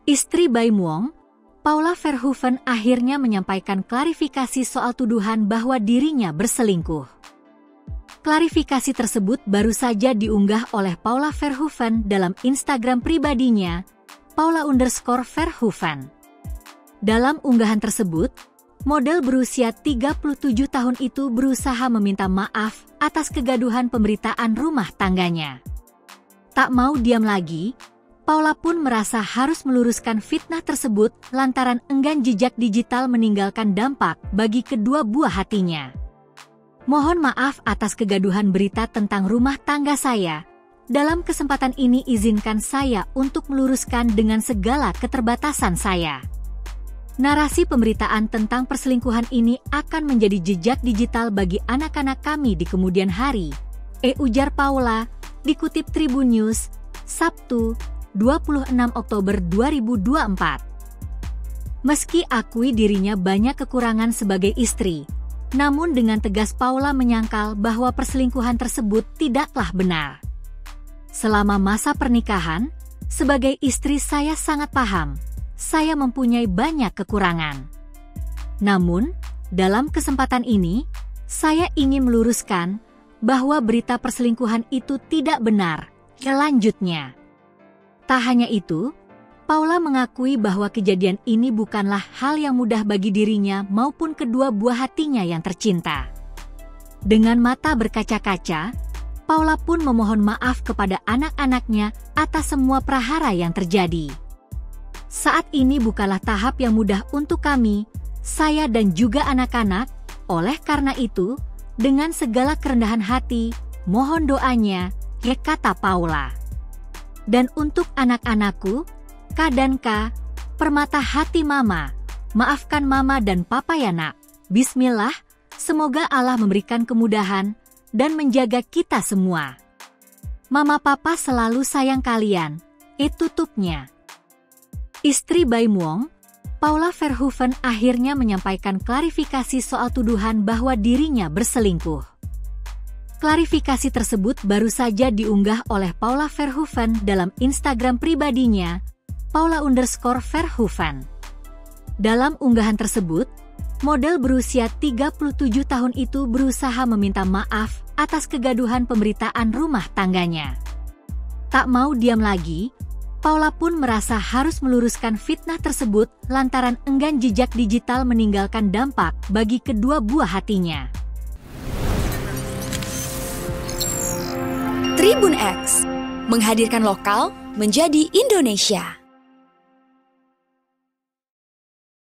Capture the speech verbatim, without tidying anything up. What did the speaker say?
Istri Baim Wong, Paula Verhoeven akhirnya menyampaikan klarifikasi soal tuduhan bahwa dirinya berselingkuh. Klarifikasi tersebut baru saja diunggah oleh Paula Verhoeven dalam Instagram pribadinya, Paula underscore Verhoeven. Dalam unggahan tersebut, model berusia tiga puluh tujuh tahun itu berusaha meminta maaf atas kegaduhan pemberitaan rumah tangganya. Tak mau diam lagi, Paula pun merasa harus meluruskan fitnah tersebut lantaran enggan jejak digital meninggalkan dampak bagi kedua buah hatinya. Mohon maaf atas kegaduhan berita tentang rumah tangga saya. Dalam kesempatan ini izinkan saya untuk meluruskan dengan segala keterbatasan saya. Narasi pemberitaan tentang perselingkuhan ini akan menjadi jejak digital bagi anak-anak kami di kemudian hari. E ujar Paula, dikutip Tribun News, Sabtu, dua puluh enam Oktober dua ribu dua puluh empat. Meski akui dirinya banyak kekurangan sebagai istri, namun dengan tegas Paula menyangkal bahwa perselingkuhan tersebut tidaklah benar. Selama masa pernikahan, sebagai istri saya sangat paham, saya mempunyai banyak kekurangan. Namun, dalam kesempatan ini, saya ingin meluruskan bahwa berita perselingkuhan itu tidak benar. Selanjutnya, tak hanya itu, Paula mengakui bahwa kejadian ini bukanlah hal yang mudah bagi dirinya maupun kedua buah hatinya yang tercinta. Dengan mata berkaca-kaca, Paula pun memohon maaf kepada anak-anaknya atas semua prahara yang terjadi. Saat ini bukanlah tahap yang mudah untuk kami, saya dan juga anak-anak, oleh karena itu, dengan segala kerendahan hati, mohon doanya, ya kata Paula. Dan untuk anak-anakku, K dan K, permata hati mama, maafkan mama dan papa ya nak. Bismillah, semoga Allah memberikan kemudahan dan menjaga kita semua. Mama papa selalu sayang kalian, itu tutupnya. Istri Baim Wong, Paula Verhoeven akhirnya menyampaikan klarifikasi soal tuduhan bahwa dirinya berselingkuh. Klarifikasi tersebut baru saja diunggah oleh Paula Verhoeven dalam Instagram pribadinya, Paula underscore Verhoeven. Dalam unggahan tersebut, model berusia tiga puluh tujuh tahun itu berusaha meminta maaf atas kegaduhan pemberitaan rumah tangganya. Tak mau diam lagi, Paula pun merasa harus meluruskan fitnah tersebut lantaran enggan jejak digital meninggalkan dampak bagi kedua buah hatinya. Tribun X, menghadirkan lokal menjadi Indonesia.